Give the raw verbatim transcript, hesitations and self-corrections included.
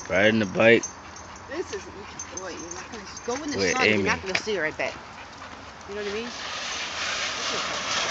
Riding the bike. This is, wait, you're not gonna go in the With sun. Amy. You're Amy. not gonna see her. I bet. You know what I mean?